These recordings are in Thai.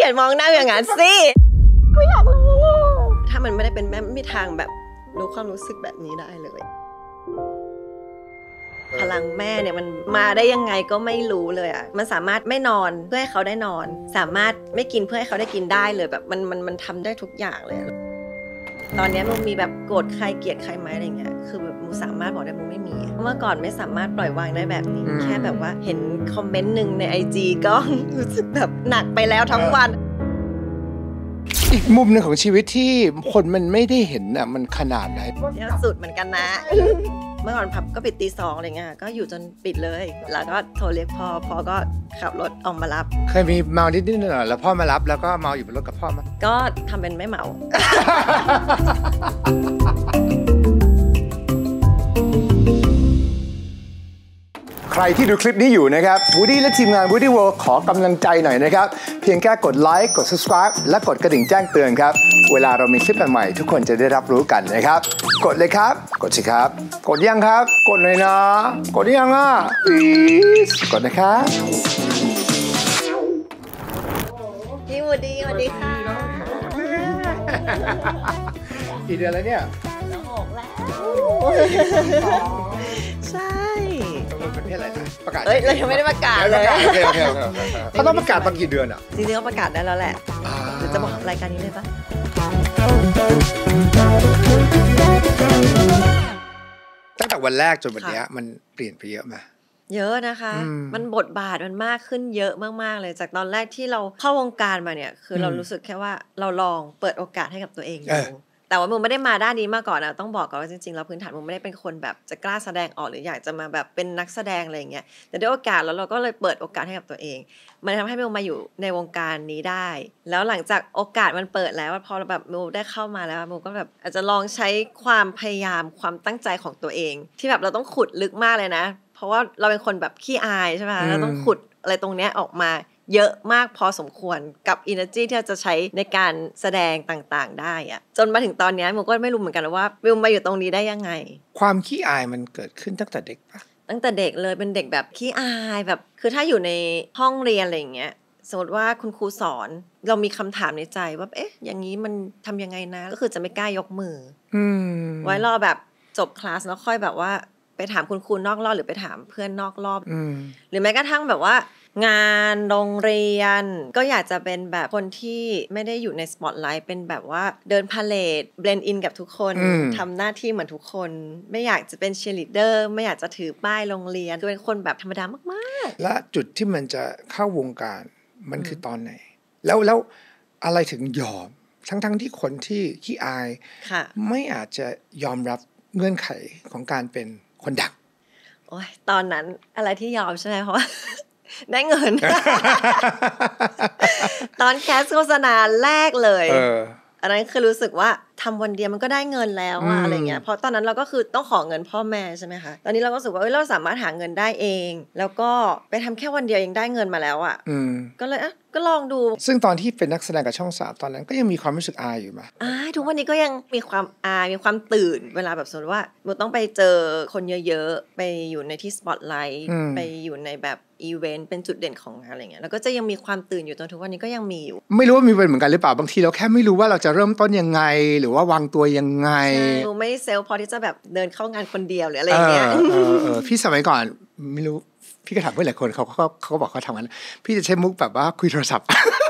อย่ามองหน้าอย่างนั้นสิไม่อยากรู้ถ้ามันไม่ได้เป็นแม่ไม่มีทางแบบรู้ความรู้สึกแบบนี้ได้เลยพลังแม่เนี่ยมันมาได้ยังไงก็ไม่รู้เลยอ่ะมันสามารถไม่นอนเพื่อให้เขาได้นอนสามารถไม่กินเพื่อให้เขาได้กินได้เลยแบบมันทำได้ทุกอย่างเลยตอนนี้มูมีแบบโกรธใครเกลียดใครไหมอะไรเงี้ยคือแบบมูสามารถบอกได้มูไม่มีเมื่อก่อนไม่สามารถปล่อยวางได้แบบนี้แค่แบบว่าเห็นคอมเมนต์นึงใน IG ก็รู้สึกแบบหนักไปแล้วทั้งวันอีกมุมหนึ่งของชีวิตที่คนมันไม่ได้เห็นน่ะมันขนาดไหนเยอะสุดเหมือนกันนะเมื่อก่อนพับก็ปิดตี 2อะไรเงี้ยก็อยู่จนปิดเลยแล้วก็โทรเรียกพ่อก็ขับรถออกมารับเคยมีเมานิดๆหน่อยๆแล้วพ่อมารับแล้วก็เมาอยู่บนรถกับพ่อมั้ยก็ทำเป็นไม่เมาใครที่ดูคลิปนี้อยู่นะครับ Woody และทีมงาน Woody World ขอกำลังใจหน่อยนะครับเพียงแค่กดไลค์กด subscribe และกดกระดิ่งแจ้งเตือนครับเวลาเรามีคลิปใหม่ๆทุกคนจะได้รับรู้กันนะครับกดเลยครับกดสิครับกดยังครับกดเลยนะกดยังอ่ะ please กดนะครับพี่วูดดี้สวัสดีค่ะกี่เดือนแล้วเนี่ยจะ6แล้วใช่ประเทศอะไรนะประกาศเรายังไม่ได้ประกาศเลยเขาต้องประกาศตอนกี่เดือนอ่ะจริงๆเขาประกาศได้แล้วแหละหรือจะบอกรายการนี้เลยปะตั้งแต่วันแรกจนวันนี้มันเปลี่ยนไปเยอะไหมเยอะนะคะมันบทบาทมันมากขึ้นเยอะมากๆเลยจากตอนแรกที่เราเข้าวงการมาเนี่ยคือเรารู้สึกแค่ว่าเราลองเปิดโอกาสให้กับตัวเองดูแต่ว่ามึงไม่ได้มาด้านนี้มาก่อนนะต้องบอกก่อนว่าจริงๆแล้วพื้นฐานมึงไม่ได้เป็นคนแบบจะกล้าแสดงออกหรืออยากจะมาแบบเป็นนักแสดงอะไรอย่างเงี้ยแต่ด้วยโอกาสแล้วเราก็เลยเปิดโอกาสให้กับตัวเองมันทำให้มึงมาอยู่ในวงการนี้ได้แล้วหลังจากโอกาสมันเปิดแล้วพอแบบมึงได้เข้ามาแล้วมึงก็แบบอาจจะลองใช้ความพยายามความตั้งใจของตัวเองที่แบบเราต้องขุดลึกมากเลยนะเพราะว่าเราเป็นคนแบบขี้อายใช่ไหมเราต้องขุดอะไรตรงเนี้ยออกมาเยอะมากพอสมควรกับ energy ที่เราจะใช้ในการแสดงต่างๆได้อะจนมาถึงตอนนี้มิวก็ไม่รู้เหมือนกันว่ามิวมาอยู่ตรงนี้ได้ยังไงความขี้อายมันเกิดขึ้นตั้งแต่เด็กปะตั้งแต่เด็กเลยเป็นเด็กแบบขี้อายแบบคือถ้าอยู่ในห้องเรียนอะไรอย่างเงี้ยสมมติว่าคุณครูสอนเรามีคำถามในใจว่าเอ๊ะอย่างนี้มันทำยังไงนะก็คือจะไม่กล้ายกมือไว้รอแบบจบคลาสแล้วค่อยแบบว่าไปถามคุณครูนอกรอบหรือไปถามเพื่อนนอกรอบหรือแม้กระทั่งแบบว่างานโรงเรียนก็อยากจะเป็นแบบคนที่ไม่ได้อยู่ในสปอตไลท์เป็นแบบว่าเดินพาเลทเบลนด์อินกับทุกคนทำหน้าที่เหมือนทุกคนไม่อยากจะเป็นเชียร์ลีดเดอร์ไม่อยากจะถือป้ายโรงเรียนคือเป็นคนแบบธรรมดามากๆและจุดที่มันจะเข้าวงการมันคือตอนไหนแล้วอะไรถึงยอมทั้งที่คนที่ขี้อายไม่อาจจะยอมรับเงื่อนไขของการเป็นคนดังโอ้ยตอนนั้นอะไรที่ยอมใช่ไหมเพราะว่าได้เงิน ตอนแคสโฆษณาแรกเลยอันนั้นคือรู้สึกว่าทำวันเดียวมันก็ได้เงินแล้วอะไรเงี้ยเพราะตอนนั้นเราก็คือต้องขอเงินพ่อแม่ใช่ไหมคะตอนนี้เราก็รู้สึกว่าเราสามารถหาเงินได้เองแล้วก็ไปทำแค่วันเดียวยังได้เงินมาแล้วอ่ะก็เลยก็ลองดูซึ่งตอนที่เป็นนักแสดงกับช่อง3ตอนนั้นก็ยังมีความรู้สึกอายอยู่ไหมทุกวันนี้ก็ยังมีความอายมีความตื่นเวลาแบบสมมติว่าเราต้องไปเจอคนเยอะๆไปอยู่ในที่สปอตไลท์ไปอยู่ในแบบอีเวนต์เป็นจุดเด่นของงานอะไรเงี้ยแล้วก็จะยังมีความตื่นอยู่จนทุกวันนี้ก็ยังมีอยู่ไม่รู้ว่ามีเป็นเหมือนกันหรือเปล่าบางทีเราแค่ไม่รู้ว่าเราจะเริ่มต้นยังไงหรือว่าวางตัวยังไงหนูไม่เซลล์พอที่จะแบบเดินเข้างานคนเดียวหรืออะไรอย่างเงี้ยพี่สมัยก่อนไม่รู้พี่ก็ถามเพื่อนหลายคนเขาก็บอกเขาทำกันพี่จะใช้มุกแบบว่าคุยโทรศัพท์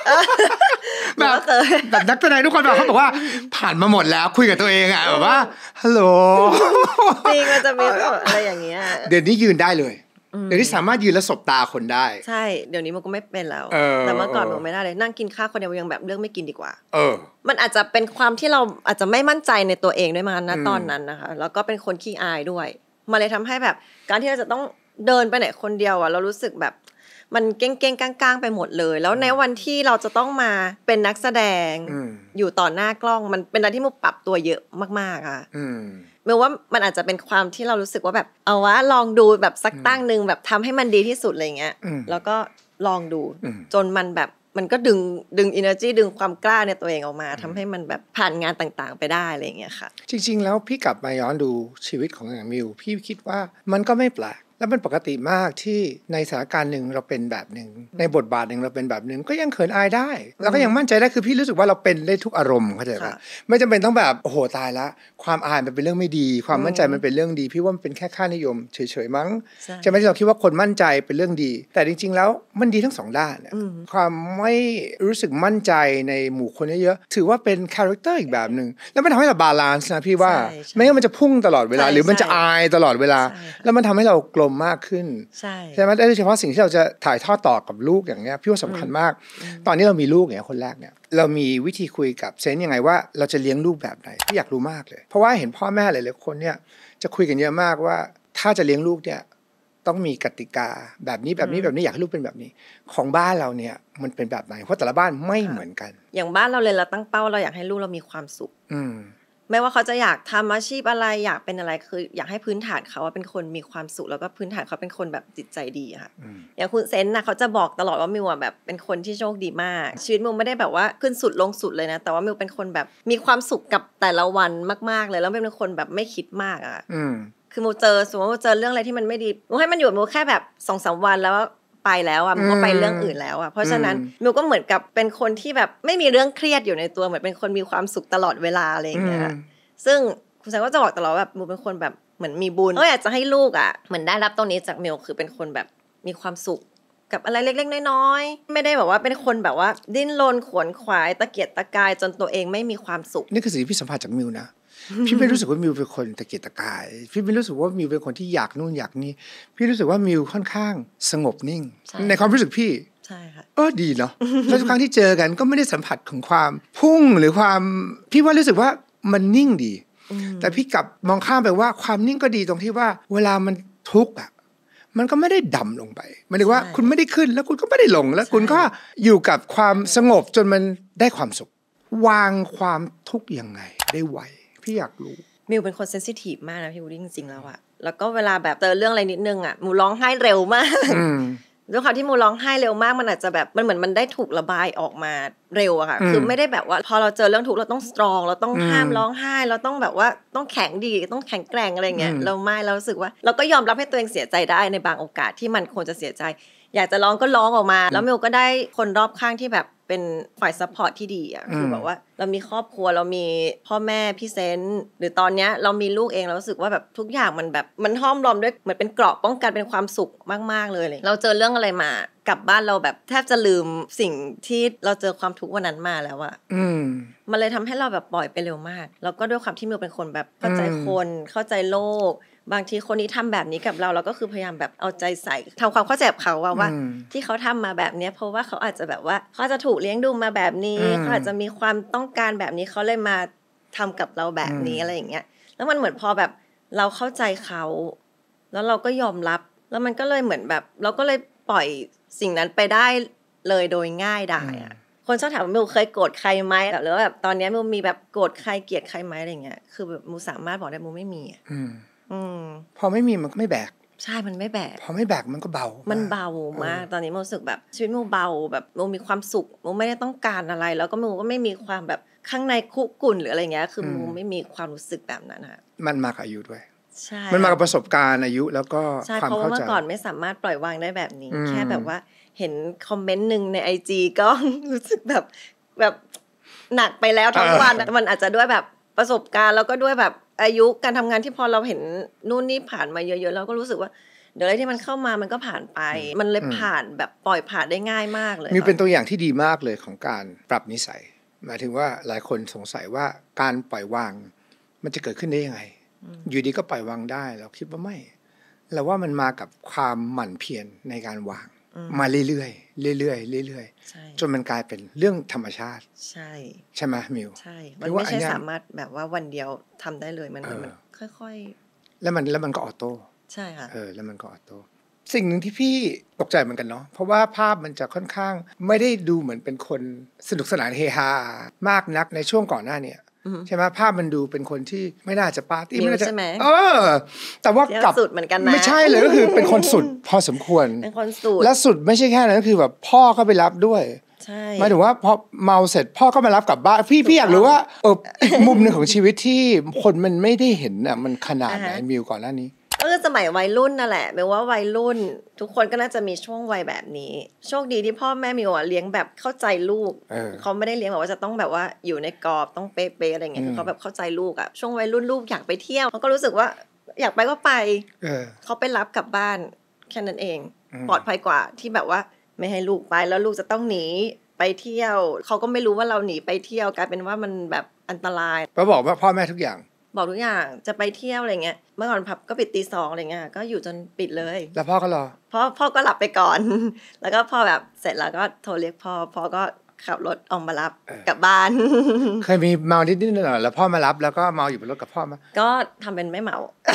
แบบนักแสดงทุกคนเขาบอกว่าผ่านมาหมดแล้วคุยกับตัวเองอ่ะแบบว่าฮัลโหลจริงมันจะมีอะไรอย่างเงี้ยเดี๋ยวนี้ยืนได้เลยเดี๋ยวนี้สามารถยืนแล้วสบตาคนได้ใช่เดี๋ยวนี้มันก็ไม่เป็นแล้วแต่เมื่อก่อนมันไม่ได้เลยนั่งกินข้าวคนเดียวยังแบบเลือกไม่กินดีกว่ามันอาจจะเป็นความที่เราอาจจะไม่มั่นใจในตัวเองด้วยมั้งนะตอนนั้นนะคะแล้วก็เป็นคนขี้อายด้วยมันเลยทำให้แบบการที่เราจะต้องเดินไปไหนคนเดียวอ่ะเรารู้สึกแบบมันเก้งๆก้างๆไปหมดเลยแล้วในวันที่เราจะต้องมาเป็นนักแสดงอยู่ต่อหน้ากล้องมันเป็นอะไรที่มุกปรับตัวเยอะมากๆอ่ะเมื่อว่ามันอาจจะเป็นความที่เรารู้สึกว่าแบบเอาวะลองดูแบบสักตั้งนึงแบบทำให้มันดีที่สุดอะไรเงี้ยแล้วก็ลองดูจนมันแบบมันก็ดึง energy ดึงความกล้าในตัวเองออกมาทำให้มันแบบผ่านงานต่างๆไปได้อะไรเงี้ยค่ะจริงๆแล้วพี่กลับมาย้อนดูชีวิตของอย่างมิวพี่คิดว่ามันก็ไม่แปลกแล้วมันปกติมากที่ในสถานการณ์หนึ่งเราเป็นแบบหนึ่งในบทบาทหนึ่งเราเป็นแบบหนึ่งก็ยังเขินอายได้แล้วก็ยังมั่นใจได้คือพี่รู้สึกว่าเราเป็นได้ทุกอารมณ์เข้าใจป่ะไม่จำเป็นต้องแบบโอ้โหตายละความอายมันเป็นเรื่องไม่ดีความมั่นใจมันเป็นเรื่องดีพี่ว่ามันเป็นแค่ค่านิยมเฉยๆมั้งใช่ไหมที่เราคิดว่าคนมั่นใจเป็นเรื่องดีแต่จริงๆแล้วมันดีทั้งสองด้านความไม่รู้สึกมั่นใจในหมู่คนเยอะๆถือว่าเป็นคาแรคเตอร์อีกแบบนึงแล้วมันทำให้เราบาลานซ์นะพี่ว่าไม่งั้นมันจะพุ่งตลอดเวลาหรือมันจะอายตลอดเวลาแล้วมันทำให้เรากลมมากขึ้นใช่ไหมโดยเฉพาะสิ่งที่เราจะถ่ายทอดต่อกับลูกอย่างเงี้ยพี่ว่าสำคัญมากตอนนี้เรามีลูกเนี่ยคนแรกเนี่ยเรามีวิธีคุยกับเซนยังไงว่าเราจะเลี้ยงลูกแบบไหนพี่อยากรู้มากเลยเพราะว่าเห็นพ่อแม่หลายๆคนเนี่ยจะคุยกันเยอะมากว่าถ้าจะเลี้ยงลูกเนี่ยต้องมีกติกาแบบนี้แบบนี้แบบนี้อยากให้ลูกเป็นแบบนี้ของบ้านเราเนี่ยมันเป็นแบบไหนเพราะแต่ละบ้านไม่เหมือนกันอย่างบ้านเราเลยเราตั้งเป้าเราอยากให้ลูกเรามีความสุขไม่ว่าเขาจะอยากทำอาชีพอะไรอยากเป็นอะไรคืออยากให้พื้นฐานเขาว่าเป็นคนมีความสุขแล้วก็พื้นฐานเขาเป็นคนแบบจิตใจดีค่ะอย่างคุณเซนนะเขาจะบอกตลอดว่ามิวแบบเป็นคนที่โชคดีมากชีวิตมิวไม่ได้แบบว่าขึ้นสุดลงสุดเลยนะแต่ว่ามิวเป็นคนแบบมีความสุขกับแต่ละวันมากๆเลยแล้วเป็นคนแบบไม่คิดมากอ่ะคือมิวสมมติว่าเจอเรื่องอะไรที่มันไม่ดีมิวให้มันอยู่มิวแค่แบบ 2-3 วันแล้วไปแล้วอ่ะมันก็ไปเรื่องอื่นแล้วอ่ะเพราะฉะนั้นมิวก็เหมือนกับเป็นคนที่แบบไม่มีเรื่องเครียดอยู่ในตัวเหมือนเป็นคนมีความสุขตลอดเวลาอะไรอย่างเงี้ยซึ่งคุณแซนก็จะบอกตลอดแบบมิวเป็นคนแบบเหมือนมีบุญก็อยากจะให้ลูกอ่ะเหมือนได้รับตรงนี้จากมิวคือเป็นคนแบบมีความสุขกับอะไรเล็กๆน้อยๆไม่ได้แบบว่าเป็นคนแบบว่าดิ้นรนขวนขวายตะเกียกตะกายจนตัวเองไม่มีความสุขนี่คือสิ่งที่พี่สัมผัสจากมิวนะ พี่ไม่รู้สึกว่ามิวเป็นคนตะเกียกตะกายพี่ไม่รู้สึกว่ามิวเป็นคนที่อยากนู่นอยากนี่พี่รู้สึกว่ามิวค่อนข้างสงบนิ่งในความรู้สึกพี่ใช่ค่ะดีเนาะแล้วทุกครั้งที่เจอกันก็ไม่ได้สัมผัสของความพุ่งหรือความพี่ว่ารู้สึกว่ามันนิ่งดีแต่พี่กลับมองข้ามไปว่าความนิ่งก็ดีตรงที่ว่าเวลามันทุกข์อ่ะมันก็ไม่ได้ดำลงไปหมายถึงว่าคุณไม่ได้ขึ้นแล้วคุณก็ไม่ได้ลงแล้วคุณก็อยู่กับความสงบจนมันได้ความสุขวางความทุกข์ยังไงได้ไวพี่อยากรู้มิวเป็นคนเซนซิทีฟมากนะพี่วูดดี้จริงๆแล้วอะแล้วก็เวลาแบบเจอเรื่องอะไรนิดนึงอะมิวร้องไห้เร็วมากด้วยความที่มิวร้องไห้เร็วมากมันอาจจะแบบมันเหมือนมันได้ถูกระบายออกมาเร็วอะค่ะคือไม่ได้แบบว่าพอเราเจอเรื่องทุกข์เราต้องสตรองเราต้องห้ามร้องไห้เราต้องแบบว่าต้องแข็งดีต้องแข็งแกร่งอะไรเงี้ยเราไม่เรารู้สึกว่าเราก็ยอมรับให้ตัวเองเสียใจได้ในบางโอกาสที่มันควรจะเสียใจอยากจะร้องก็ร้องออกมาแล้วมิวก็ได้คนรอบข้างที่แบบเป็นฝ่ายซัพพอร์ตที่ดีอ่ะคือแบบว่าเรามีครอบครัวเรามีพ่อแม่พี่เซนหรือตอนเนี้ยเรามีลูกเองเรารู้สึกว่าแบบทุกอย่างมันแบบมันห้อมล้อมด้วยเหมือนเป็นเกราะป้องกันเป็นความสุขมากๆเลยเราเจอเรื่องอะไรมากลับบ้านเราแบบแทบจะลืมสิ่งที่เราเจอความทุกข์วันนั้นมาแล้วอะมันเลยทำให้เราแบบปล่อยไปเร็วมากแล้วก็ด้วยความที่มิวเป็นคนแบบเข้าใจคนเข้าใจโลกบางทีคนนี้ทำแบบนี้กับเราก็คือพยายามแบบเอาใจใส่ทำความเข้าใจกับเขาว่าที่เขาทำมาแบบนี้เพราะว่าเขาอาจจะแบบว่าเขาจะถูกเลี้ยงดูมาแบบนี้เขาอาจจะมีความต้องการแบบนี้เขาเลยมาทำกับเราแบบนี้อะไรอย่างเงี้ยแล้วมันเหมือนพอแบบเราเข้าใจเขาแล้วเราก็ยอมรับแล้วมันก็เลยเหมือนแบบเราก็เลยปล่อยสิ่งนั้นไปได้เลยโดยง่ายดายอ่ะคนชอบถามว่ามิวเคยโกรธใครไหมหรือว่าแบบตอนนี้มิวมีแบบโกรธใครเกลียดใครไหมอะไรเงี้ยคือแบบมิวสามารถบอกได้มิวไม่มีพอไม่มีมันก็ไม่แบกใช่มันไม่แบกพอไม่แบกมันก็เบามันเบามากตอนนี้มิวรู้สึกแบบชีวิตมิวเบาแบบมิวมีความสุขมิวไม่ได้ต้องการอะไรแล้วก็มิวก็ไม่มีความแบบข้างในคุกุ่นหรืออะไรเงี้ยคือมิวไม่มีความรู้สึกแบบนั้นค่ะมันมากับอายุด้วยใช่มันมากับประสบการณ์อายุแล้วก็ความเข้าใจเพราะว่าเมื่อก่อนไม่สามารถปล่อยวางได้แบบนี้แค่แบบว่าเห็นคอมเมนต์นึงใน IG ก็รู้สึกแบบหนักไปแล้วทั้งวันมันอาจจะด้วยแบบประสบการณ์แล้วก็ด้วยแบบอายุการทำงานที่พอเราเห็นนู่นนี่ผ่านมาเยอะๆเราก็รู้สึกว่าเดี๋ยวอะไรที่มันเข้ามามันก็ผ่านไปมันเลยผ่านแบบปล่อยผ่านได้ง่ายมากเลยมีเป็นตัวอย่างที่ดีมากเลยของการปรับนิสัยหมายถึงว่าหลายคนสงสัยว่าการปล่อยวางมันจะเกิดขึ้นได้ยังไงอยู่ดีก็ปล่อยวางได้เราคิดว่าไม่เราว่ามันมากับความหมั่นเพียรในการวางมาเรื่อยๆเรื่อยๆเรื่อยๆจนมันกลายเป็นเรื่องธรรมชาติใช่ไหมมิวใช่มันไม่ใช่สามารถแบบว่าวันเดียวทำได้เลยมันค่อยๆแล้วมันก็ออโต้ใช่ค่ะแล้วมันก็ออโต้สิ่งหนึ่งที่พี่ตกใจเหมือนกันเนาะเพราะว่าภาพมันจะค่อนข้างไม่ได้ดูเหมือนเป็นคนสนุกสนานเฮฮามากนักในช่วงก่อนหน้าเนี่ยใช่ไหมภาพมันดูเป็นคนที่ไม่น่าจะปาร์ตี้ไม่น่าจะแต่ว่ากลับสุดเหมือนกันนะไม่ใช่เลยก็คือเป็นคนสุดพอสมควรเป็นคนสุดและสุดไม่ใช่แค่นั้นก็คือแบบพ่อก็ไปรับด้วยหมายถึงว่าพอเมาเสร็จพ่อก็มารับกลับบ้านพี่อยากรู้ว่าอีกมุมนึงของชีวิตที่คนมันไม่ได้เห็นน่ะมันขนาดไหนมิวก่อนหน้านี้สมัยวัยรุ่นนั่นแหละแปลว่าวัยรุ่นทุกคนก็น่าจะมีช่วงวัยแบบนี้โชคดีที่พ่อแม่มิวเลี้ยงแบบเข้าใจลูกเขาไม่ได้เลี้ยงแบบว่าจะต้องแบบว่าอยู่ในกรอบต้องเป๊ะๆอะไรเงี้ยคือเขาแบบเข้าใจลูกอะช่วงวัยรุ่นลูกอยากไปเที่ยวเขาก็รู้สึกว่าอยากไปก็ไปเขาไปรับกลับบ้านแค่นั้นเองปลอดภัยกว่าที่แบบว่าไม่ให้ลูกไปแล้วลูกจะต้องหนีไปเที่ยวเขาก็ไม่รู้ว่าเราหนีไปเที่ยวกลายเป็นว่ามันแบบอันตรายก็บอกว่าพ่อแม่ทุกอย่างบอกทุกอย่างจะไปเที่ยวอะไรเงี้ยเมื่อก่อนผับก็ปิดตี 2อะไรเงี้ยก็อยู่จนปิดเลยแล้วพ่อก็รอพ่อก็หลับไปก่อน แล้วก็พอแบบเสร็จแล้วก็โทรเรียกพ่อก็ขับรถออกมารับกลับบ้านเคยมีเมานิดหน่อยแล้วพ่อมารับแล้วก็เมาอยู่บนรถกับพ่อมั้ยก็ทำเป็นไม่เมา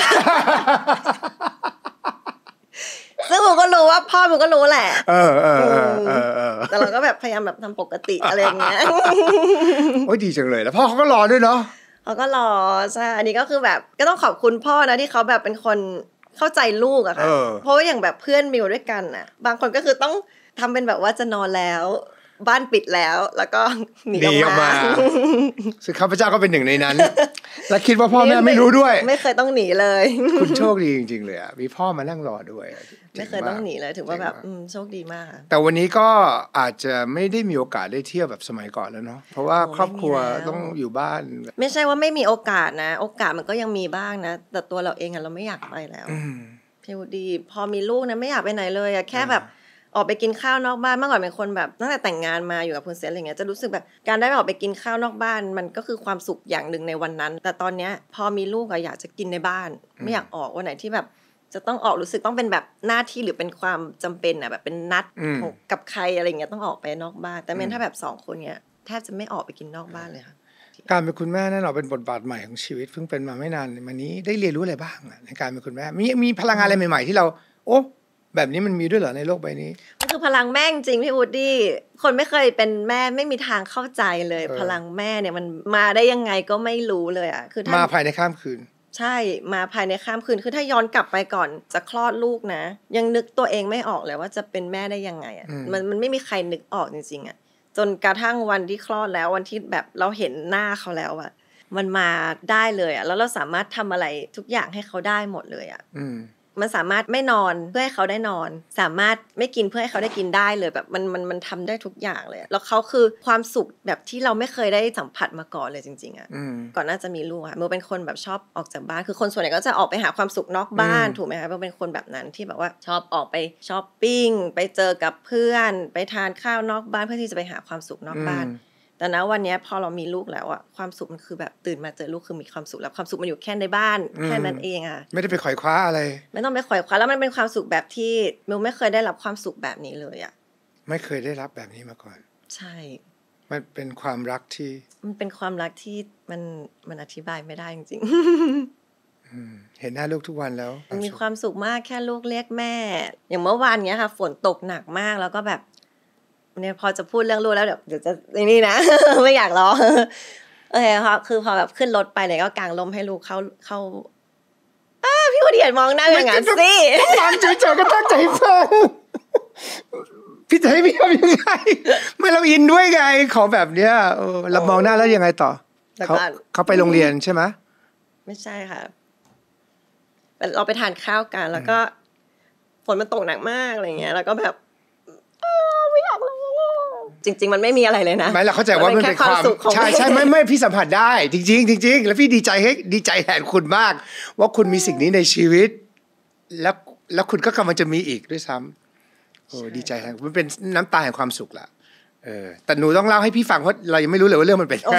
ซึ่งผมก็รู้ว่าพ่อมันก็รู้แหละแต่เราก็แบบพยายามแบบทำปกติอะไรอย่างเงี้ยโอ้ยดีจังเลยแล้วพ่อเขาก็รอด้วยเนาะเขาก็รอใช่อันนี้ก็คือแบบก็ต้องขอบคุณพ่อนะที่เขาแบบเป็นคนเข้าใจลูกอะค่ะเพราะว่าอย่างแบบเพื่อนมิวด้วยกันน่ะบางคนก็คือต้องทำเป็นแบบว่าจะนอนแล้วบ้านปิดแล้วก็หนีออกมาซึ่งข้าพเจ้าก็เป็นหนึ่งในนั้นและคิดว่าพ่อแม่ไม่รู้ด้วยไม่เคยต้องหนีเลยคุณโชคดีจริงๆเลยอะมีพ่อมานั่งรอด้วยไม่เคยต้องหนีเลยถือว่าแบบโชคดีมากแต่วันนี้ก็อาจจะไม่ได้มีโอกาสได้เที่ยวแบบสมัยก่อนแล้วเนาะเพราะว่าครอบครัวต้องอยู่บ้านไม่ใช่ว่าไม่มีโอกาสนะโอกาสมันก็ยังมีบ้างนะแต่ตัวเราเองอะเราไม่อยากไปแล้วพี่วูดดี้พอมีลูกนะไม่อยากไปไหนเลยอะแค่แบบออกไปกินข้าวนอกบ้านเมื่อก่อนเป็นคนแบบตั้งแต่แต่งงานมาอยู่กับคุณเซนอะไรเงี้ยจะรู้สึกแบบการได้ออกไปกินข้าวนอกบ้านมันก็คือความสุขอย่างหนึ่งในวันนั้นแต่ตอนเนี้ยพอมีลูกอะอยากจะกินในบ้านไม่อยากออกวันไหนที่แบบจะต้องออกรู้สึกต้องเป็นแบบหน้าที่หรือเป็นความจำเป็นอะแบบเป็นนัดกับใครอะไรเงี้ยต้องออกไปนอกบ้านแต่เมนถ้าแบบ2คนเนี้ยแทบจะไม่ออกไปกินนอกบ้านเลยค่ะการเป็นคุณแม่นั่นเราเป็นบทบาทใหม่ของชีวิตเพิ่งเป็นมาไม่นานมานี้ได้เรียนรู้อะไรบ้างในการเป็นคุณแม่มีพลังงานอะไรใหม่ๆที่เราโอ้แบบนี้มันมีด้วยเหรอในโลกใบนี้มันคือพลังแม่จริงพี่วูดดี้คนไม่เคยเป็นแม่ไม่มีทางเข้าใจเลยพลังแม่เนี่ยมันมาได้ยังไงก็ไม่รู้เลยอ่ะคือมาภายในข้ามคืนใช่มาภายในข้ามคืนคือถ้าย้อนกลับไปก่อนจะคลอดลูกนะยังนึกตัวเองไม่ออกเลยว่าจะเป็นแม่ได้ยังไงอ่ะมันไม่มีใครนึกออกจริงๆอ่ะจนกระทั่งวันที่คลอดแล้ววันที่แบบเราเห็นหน้าเขาแล้วอ่ะมันมาได้เลยอ่ะแล้วเราสามารถทำอะไรทุกอย่างให้เขาได้หมดเลยอ่ะมันสามารถไม่นอนเพื่อให้เขาได้นอนสามารถไม่กินเพื่อให้เขาได้กินได้เลยแบบมันทำได้ทุกอย่างเลยแล้วเขาคือความสุขแบบที่เราไม่เคยได้สัมผัสมาก่อนเลยจริงๆอ่ะก่อนน่าจะมีลูกอ่ะโมเป็นคนแบบชอบออกจากบ้านคือคนส่วนใหญ่ก็จะออกไปหาความสุขนอกบ้านถูกไหมคะโมเป็นคนแบบนั้นที่แบบว่าชอบออกไปช้อปปิ้งไปเจอกับเพื่อนไปทานข้าวนอกบ้านเพื่อที่จะไปหาความสุขนอกบ้านแต่นะวันนี้พอเรามีลูกแล้วอะความสุขมันคือแบบตื่นมาเจอลูกคือมีความสุขแล้วความสุขมันอยู่แค่ในบ้านแค่นั้นเองอะไม่ได้ไปขวายคว้าอะไรไม่ต้องไปขวายคว้าแล้วมันเป็นความสุขแบบที่มิวไม่เคยได้รับความสุขแบบนี้เลยอะไม่เคยได้รับแบบนี้มาก่อนใช่มันเป็นความรักที่มันเป็นความรักที่มันอธิบายไม่ได้จริงๆเห็นหน้าลูกทุกวันแล้วมีความสุขมากแค่ลูกเรียกแม่อย่างเมื่อวานเนี้ยค่ะฝนตกหนักมากแล้วก็แบบเนี่ยพอจะพูดเรื่องลูกแล้วเดี๋ยวจะนี่นะ ไม่อยากรอโอเคค่ะคือพอแบบขึ้นรถไปเนี่ยก็กางร่มให้ลูกเข้าพี่วดีมองหน้าอย่างนั้นสิตามใจเจอก็ตั้งใจฟังพี่จะให้พี่ทำยังไงไม่เราอินด้วยไงขอแบบเนี้ยเรามองหน้าแล้วยังไงต่อเขาไปโรงเรียนใช่ไหมไม่ใช่ค่ะเราไปทานข้าวกันแล้วก็ฝนมันตกหนักมากอะไรเงี้ยแล้วก็แบบไม่อยากเลยจริงๆมันไม่มีอะไรเลยนะไม่เราเข้าใจว่ามันเป็นความใช่ไม่พี่สัมผัสได้จริงๆจริงๆแล้วพี่ดีใจแทนคุณมากว่าคุณมีสิ่งนี้ในชีวิตแล้วคุณก็กำลังจะมีอีกด้วยซ้ำโอ้ดีใจแทนมันเป็นน้ำตาแห่งความสุขละแต่หนูต้องเล่าให้พี่ฟังเพราะเรายังไม่รู้เลยว่าเรื่องมันเป็นยังไง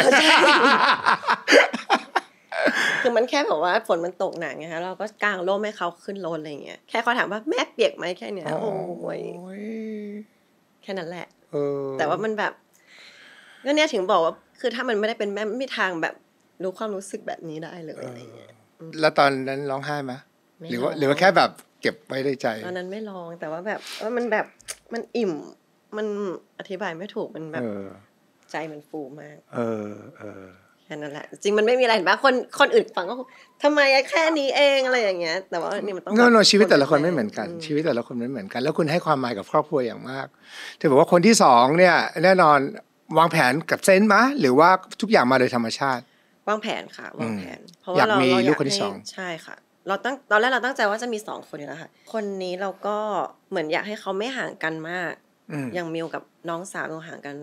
คือมันแค่แบบว่าฝนมันตกหนักไงคะเราก็กางร่มให้เขาขึ้นรถอะไรเงี้ยแค่เขาถามว่าแม่เปียกไหมแค่เนี้ยโอ้ยแค่นั้นแหละแต่ว่ามันแบบก็เนี่ยถึงบอกว่าคือถ้ามันไม่ได้เป็นแม่ไม่มีทางแบบรู้ความรู้สึกแบบนี้ได้เลยอะไรเงี้ยแล้วตอนนั้นร้องไห้ไหมหรือว่าแค่แบบเก็บไว้ในใจตอนนั้นไม่ร้องแต่ว่าแบบว่ามันแบบมันอิ่มมันอธิบายไม่ถูกมันแบบใจมันฟูมากแค่นั้นแหละจริงมันไม่มีอะไรเห็นป่ะคนอื่นฟังก็ทำไมแค่นี้เองอะไรอย่างเงี้ยแต่ว่านี่มันต้องชีวิตแต่ละคนไม่เหมือนกันชีวิตแต่ละคนไม่เหมือนกันแล้วคุณให้ความหมายกับครอบครัวอย่างมากที่บอกว่าคนที่2เนี่ยแน่นอนวางแผนกับเซนส์มั้ยหรือว่าทุกอย่างมาโดยธรรมชาติวางแผนค่ะวางแผนเพราะว่าเราอยากมีลูกคนที่2ใช่ค่ะตอนแรกเราตั้งใจว่าจะมี2คนอยู่แล้วค่ะคนนี้เราก็เหมือนอยากให้เขาไม่ห่างกันมากอย่างมิวกับน้องสาวเราห่างกัน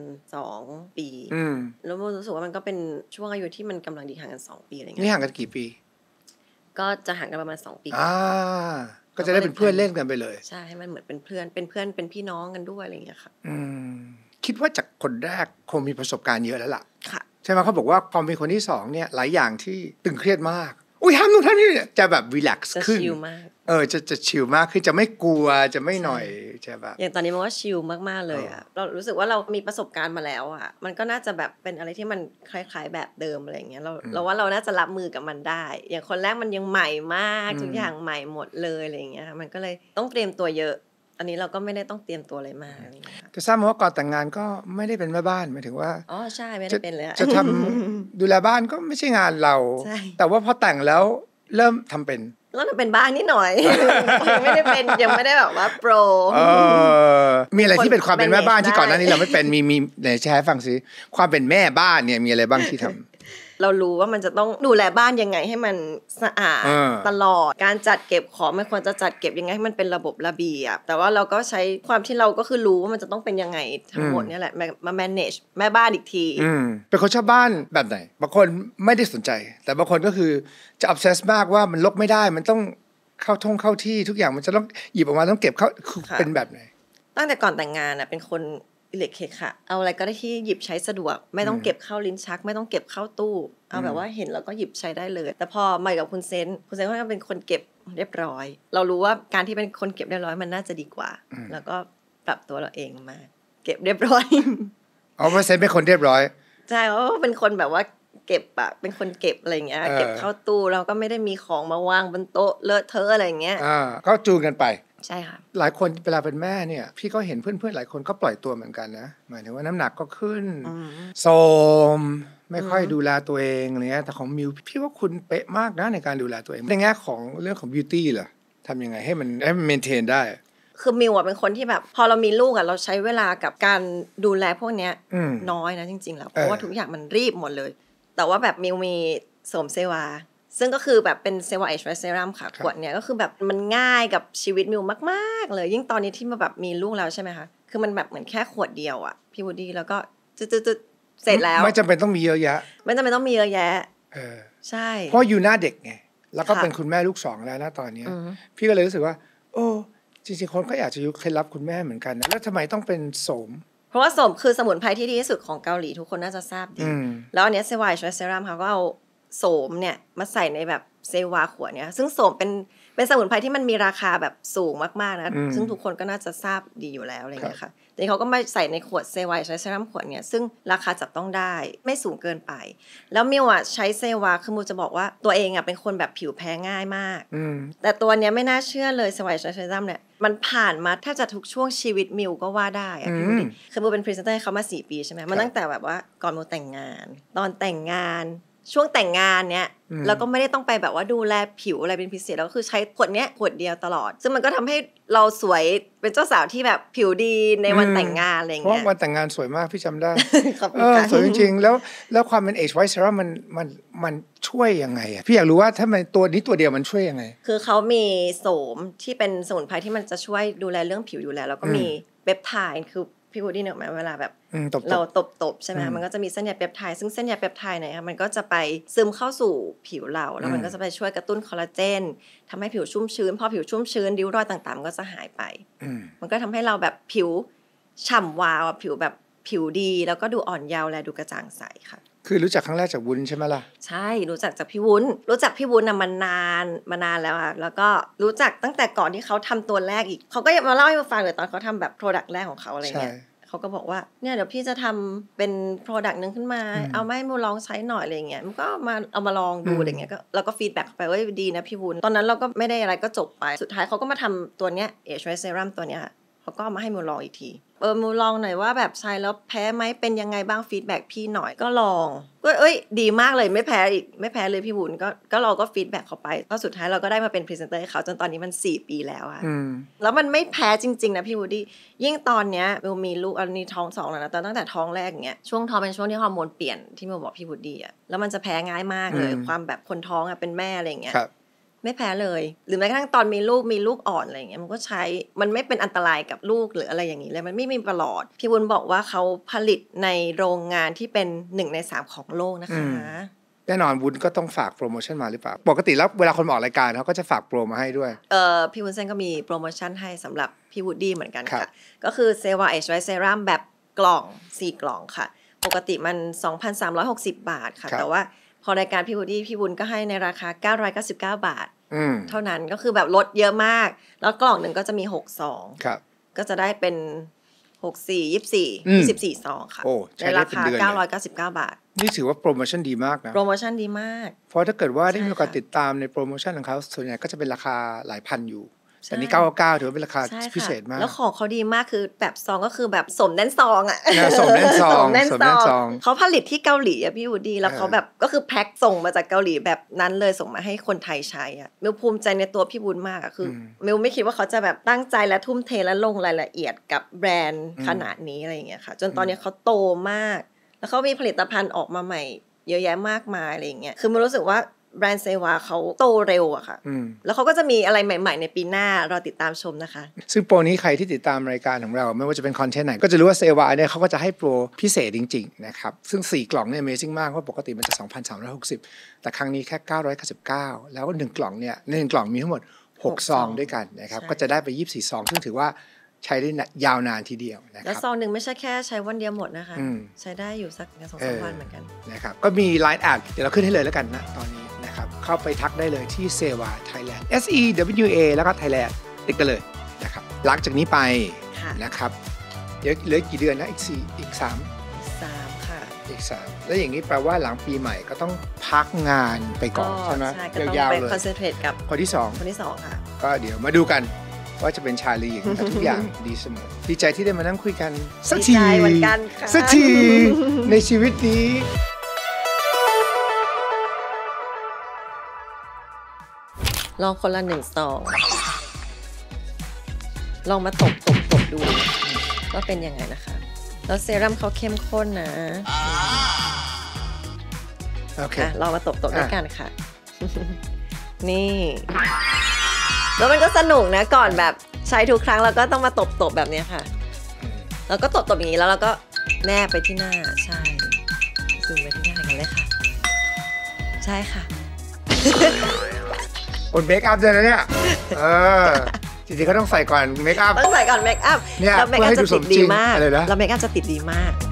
2 ปีแล้วมิวรู้สึกว่ามันก็เป็นช่วงอายุที่มันกำลังดีห่างกัน2 ปีอะไรเงี้ยนี่ห่างกันกี่ปีก็จะห่างกันประมาณ2 ปีก็จะได้เป็นเพื่อนเล่นกันไปเลยใช่ให้มันเหมือนเป็นเพื่อนเป็นพี่น้องกันด้วยอะไรอย่างเงี้ยค่ะคิดว่าจากคนแรกคงมีประสบการณ์เยอะแล้วล่ะค่ะใช่ไหมเขาบอกว่าพอมีคนที่2เนี่ยหลายอย่างที่ตึงเครียดมากอุ้ยทำนู่นทำนี่จะแบบรีแลกซ์ขึ้นจะชิลมากจะชิลมากคือจะไม่กลัวจะไม่หน่อยใช่แบบอย่างตอนนี้มันว่าชิลมากๆเลยอ่ะเรารู้สึกว่าเรามีประสบการณ์มาแล้วอ่ะมันก็น่าจะแบบเป็นอะไรที่มันคล้ายๆแบบเดิมอะไรอย่างเงี้ยเราว่าเราน่าจะรับมือกับมันได้อย่างคนแรกมันยังใหม่มากทุกอย่างใหม่หมดเลยอะไรอย่างเงี้ยมันก็เลยต้องเตรียมตัวเยอะอันนี้เราก็ไม่ได้ต้องเตรียมตัวอะไรมากจะทราบมาว่าก่อนแต่งงานก็ไม่ได้เป็นแม่บ้านหมายถึงว่าใช่ไม่ได้เป็นเลยจะทำดูแลบ้านก็ไม่ใช่งานเราแต่ว่าพอแต่งแล้วเริ่มทำเป็นแล้วมันเป็นบ้างนิดหน่อย ยังไม่ได้เป็นยังไม่ได้แบบว่าโปรมีอะไรที่เป็นความเป็นแม่บ้านที่ก่อนหน้านี้เราไม่เป็นมีไหนแชร์ให้ฟังซิความเป็นแม่บ้านเนี่ยมีอะไรบ้างที่ทำเรารู้ว่ามันจะต้องดูแลบ้านยังไงให้มันสะอาดตลอดการจัดเก็บของมันควรจะจัดเก็บยังไงให้มันเป็นระบบระเบียบแต่ว่าเราก็ใช้ความที่เราก็คือรู้ว่ามันจะต้องเป็นยังไงทั้งหมดนี่แหละมา manage แม่บ้านอีกทีเป็นคนชอบบ้านแบบไหนบางคนไม่ได้สนใจแต่บางคนก็คือจะ obsess มากว่ามันรกไม่ได้มันต้องเข้าที่ทุกอย่างมันจะต้องหยิบออกมาต้องเก็บเข้าเป็นแบบไหนตั้งแต่ก่อนแต่งงานเป็นคนอิเล็กเคค่ะเอาอะไรก็ได้ที่หยิบใช้สะดวกไม่ต้องเก็บเข้าลิ้นชักไม่ต้องเก็บเข้าตู้เอาแบบว่าเห็นแล้วก็หยิบใช้ได้เลยแต่พอมากับคุณเซนก็เป็นคนเก็บเรียบร้อยเรารู้ว่าการที่เป็นคนเก็บเรียบร้อยมันน่าจะดีกว่าแล้วก็ปรับตัวเราเองมาเก็บเรียบร้อยเพราะเซนเป็นคนเรียบร้อยใช่เพราะว่าเป็นคนแบบว่าเก็บเป็นคนเก็บอะไรเงี้ยเก็บเข้าตู้เราก็ไม่ได้มีของมาวางบนโต๊ะเลอะเทอะอะไรเงี้ยก็จูงกันไปใช่ค่ะหลายคนเวลาเป็นแม่เนี่ยพี่ก็เห็นเพื่อนๆหลายคนก็ปล่อยตัวเหมือนกันนะหมายถึงว่าน้ำหนักก็ขึ้นโทรมไม่ค่อยดูแลตัวเองอะไรเงี้ยแต่ของมิวพี่ว่าคุณเป๊ะมากนะในการดูแลตัวเองในแง่ของเรื่องของบิวตี้เหรอทำยังไงให้มันเมนเทนได้คือมิวเป็นคนที่แบบพอเรามีลูกเราใช้เวลากับการดูแลพวกเนี้ยน้อยนะจริงๆแล้วเพราะว่าทุกอย่างมันรีบหมดเลยแต่ว่าแบบมิวมีโสมเซวาซึ่งก็คือแบบเป็นเซวาเอชไรเซรัมค่ะขวดเนี้ยก็คือแบบมันง่ายกับชีวิตมิวมากๆเลยยิ่งตอนนี้ที่มาแบบมีลูกแล้วใช่ไหมคะคือมันแบบเหมือนแค่ขวดเดียวอ่ะพี่วูดดี้แล้วก็จืดเสร็จแล้วไม่จำเป็นต้องมีเยอะแยะไม่จำเป็นต้องมีเยอะแยะใช่เพราะอยู่หน้าเด็กไงแล้วก็เป็นคุณแม่ลูก2แล้วนะตอนนี้พี่ก็เลยรู้สึกว่าโอ้จริงๆคนก็อยากจะยุเคล็ดลับคุณแม่เหมือนกันนะแล้วทำไมต้องเป็นโสมเพราะว่าโสมคือสมุนไพรที่ดีที่สุดของเกาหลีทุกคนน่าจะทราบดีแล้วอันนี้เซวาเอชไรเซรัมเขาก็เอาโสมเนี่ยมาใส่ในแบบเซวาขวดเนี้ยซึ่งโสมเป็นสมุนไพรที่มันมีราคาแบบสูงมากๆนะซึ่งทุกคนก็น่าจะทราบดีอยู่แล้วอะไรอย่างเงี้ยค่ะแต่เขาก็มาใส่ในขวดเซวาใช้เซรั่มขวดเนี้ยซึ่งราคาจับต้องได้ไม่สูงเกินไปแล้วมิวใช้เซวาคือมิวจะบอกว่าตัวเองเป็นคนแบบผิวแพ้ง่ายมากแต่ตัวเนี้ยไม่น่าเชื่อเลยเซวาใช้เซรั่มเนี่ยมันผ่านมาแทบจะทุกช่วงชีวิตมิวก็ว่าได้พี่ดูดิคือมิวเป็นพรีเซนเตอร์ให้เขามา4 ปีใช่ไหมมันตั้งแต่แบบว่าก่อนมิวแต่งงานตอนแต่งงานช่วงแต่งงานเนี้ยแล้วก็ไม่ได้ต้องไปแบบว่าดูแลผิวอะไรเป็นพิเศษแล้วก็คือใช้ขวดเนี้ยขวดเดียวตลอดซึ่งมันก็ทำให้เราสวยเป็นเจ้าสาวที่แบบผิวดีในวันแต่งงานอะไรอย่างเงี้ยเพราะวันแต่งงานสวยมากพี่จำได้สวยจริงๆแล้วความเป็น Age White Serum มันช่วยยังไงอ่ะพี่อยากรู้ว่าถ้ามันตัวนี้ตัวเดียวมันช่วยยังไงคือเขามีโสมที่เป็นสมุนไพรที่มันจะช่วยดูแลเรื่องผิวอยู่แล้วแล้วก็มีเปปไทด์คือพี่วูดดี้เนี่ยเวลาแบบเราตบใช่ไหมมันก็จะมีเส้นใยเปปไทด์ซึ่งเส้นใยเปปไทด์เนี่ยมันก็จะไปซึมเข้าสู่ผิวเราแล้วมันก็จะไปช่วยกระตุ้นคอลลาเจนทำให้ผิวชุ่มชื้นพอผิวชุ่มชื้นริ้วรอยต่างๆมันก็จะหายไปมันก็ทำให้เราแบบผิวฉ่ำวาวผิวแบบผิวดีแล้วก็ดูอ่อนเยาว์และดูกระจ่างใสค่ะคือรู้จักครั้งแรกจากวุ้นใช่ไหมล่ะใช่รู้จักจากพี่วุ้นรู้จักพี่วุ้นมานานแล้วอ่ะแล้วก็รู้จักตั้งแต่ก่อนที่เขาทำตัวแรกอีกเขาก็มาเล่าให้ฟังเลยตอนเขาทำแบบโปรดักต์แรกของเขาอะไรเงี้ยเขาก็บอกว่าเนี่ยเดี๋ยวพี่จะทำเป็น product นึงขึ้นมาเอามาให้มูลองใช้หน่อยอะไรเงี้ยมันก็เอามาลองดูอะไรเงี้ยก็เราก็ฟีดแบ็กไปว่าดีนะพี่วุ้นตอนนั้นเราก็ไม่ได้อะไรก็จบไปสุดท้ายเขาก็มาทำตัวเนี้ย Age White Serum ตัวเนี้ยเขาก็เอามาให้มูลองอีกทีมูลองหน่อยว่าแบบใช้แล้วแพ้ไหมเป็นยังไงบ้างฟีดแบ็กพี่หน่อยก็ลองก็ดีมากเลยไม่แพ้อีกไม่แพ้เลยพี่วุ้นก็เราก็ฟีดแบ็กเขาไปก็สุดท้ายเราก็ได้มาเป็นพรีเซนเตอร์ให้เขาจนตอนนี้มัน4 ปีแล้วอะแล้วมันไม่แพ้จริงๆนะพี่วูดดี้ยิ่งตอนเนี้ยมิวมีลูกอันนี้ท้อง2แล้วนะแต่ตั้งแต่ท้องแรกเงี้ยช่วงท้องเป็นช่วงที่ฮอร์โมนเปลี่ยนที่มิวบอกพี่วูดดี้อะแล้วมันจะแพ้ง่ายมากเลยความแบบคนท้องอะเป็นแม่อะไรเงี้ยไม่แพ้เลยหรือแม้กระทั่งตอนมีลูกอ่อนอะไรอย่างเงี้ยมันก็ใช้มันไม่เป็นอันตรายกับลูกหรืออะไรอย่างนี้เลยมันไม่มีประหลอดพี่วุ้นบอกว่าเขาผลิตในโรงงานที่เป็น1 ใน 3ของโลกนะคะแน่นอนวุ้นก็ต้องฝากโปรโมชั่นมาหรือเปล่าปกติแล้วเวลาคนออกรายการเขาก็จะฝากโปรมาให้ด้วยพี่วุ้นเส้นก็มีโปรโมชั่นให้สำหรับพี่วูดดี้เหมือนกันค่ะก็คือเซวาเอชไวท์เซรั่มแบบกล่อง4 กล่องค่ะปกติมัน 2,360 บาทค่ะแต่ว่าพอรายการพี่วูดดี้พี่วุ้นก็ให้ในราคา999 บาทเท่านั้นก็คือแบบลดเยอะมากแล้วกล่องหนึ่งก็จะมี6 ซองก็จะได้เป็น24 ซองค่ะในราคา999 บาทนี่ถือว่าโปรโมชั่นดีมากนะโปรโมชั่นดีมากเพราะถ้าเกิดว่าได้มีโอกาสติดตามในโปรโมชั่นของเขาส่วนใหญ่ก็จะเป็นราคาหลายพันอยู่แต่นี้999ถือว่าเป็นราคาพิเศษมากแล้วของเขาดีมากคือแบบซองก็คือแบบสมแน่นซองอ่ะสมแน่นซองเขาผลิตที่เกาหลีอ่ะพี่วูดดี้แล้วเขาแบบก็คือแพ็คส่งมาจากเกาหลีแบบนั้นเลยส่งมาให้คนไทยใช้อ่ะมิวภูมิใจในตัวพี่วุ้นมากอ่ะคือมิวไม่คิดว่าเขาจะแบบตั้งใจและทุ่มเทและลงรายละเอียดกับแบรนด์ขนาดนี้อะไรอย่างเงี้ยค่ะจนตอนนี้เขาโตมากแล้วเขามีผลิตภัณฑ์ออกมาใหม่เยอะแยะมากมายอะไรอย่างเงี้ยคือมันรู้สึกว่าแบรนด์เซวาเขาโตเร็วอะค่ะแล้วเขาก็จะมีอะไรใหม่ๆในปีหน้าเราติดตามชมนะคะซึ่งโปรนี้ใครที่ติดตามรายการของเราไม่ว่าจะเป็นคอนเทนต์ไหนก็จะรู้ว่าเซวาเนี่ยเขาก็จะให้โปรพิเศษจริงๆนะครับซึ่ง4 กล่องเนี่ย Amazing มากเพราะปกติมันจะ 2,360 แต่ครั้งนี้แค่999แล้ว1 กล่องเนี่ยใน1 กล่องมีทั้งหมด6 ซองด้วยกันนะครับก็จะได้ไป24 ซองซึ่งถือว่าใช้ได้ยาวนานทีเดียวนะครับแล้วซองหนึ่งไม่ใช่แค่ใช้วันเดียวหมดนะคะใช้ได้อยู่สัก 2-3 วันเหมือนกันนะครับก็มี Line แอดเดี๋ยวเราขึ้นให้เลยแล้วกันนะตอนนี้นะครับเข้าไปทักได้เลยที่ Sewa Thailand SEWA แล้วก็ Thailand ติดกันเลยนะครับหลังจากนี้ไปนะครับเหลือกี่เดือนนะอีก3 ค่ะอีก3แล้วอย่างนี้แปลว่าหลังปีใหม่ก็ต้องพักงานไปก่อนใช่ไหมยาวๆเลยคอนเซนเทรตกับคนที่ 2ค่ะก็เดี๋ยวมาดูกันว่าจะเป็นชาลีอย่างทุกอย่างดีเสมอดีใจที่ได้มานั่งคุยกันสักทีเหมือนกันค่ะสักทีในชีวิตนี้ลองคนละ1 ซองลองมาตบดูว่าเป็นยังไงนะคะแล้วเซรั่มเขาเข้มข้นนะโอเคลองมาตบด้วยกันค่ะนี่แล้วมันก็สนุกนะก่อนแบบใช้ทุกครั้งเราก็ต้องมาตบแบบนี้ค่ะแล้วก็ตบอย่างนี้แล้วเราก็แนบไปที่หน้าใช่ซูมไปที่หน้ากันเลยค่ะใช่ค่ะคนเมคอัพเลยนะเนี่ยจริงๆก็ต้องใส่ก่อนเมคอัพต้องใส่ก่อนเมคอัพเนี่ยแล้วเมคอัพจะติดดีมากแล้วเมคอัพจะติดดีมาก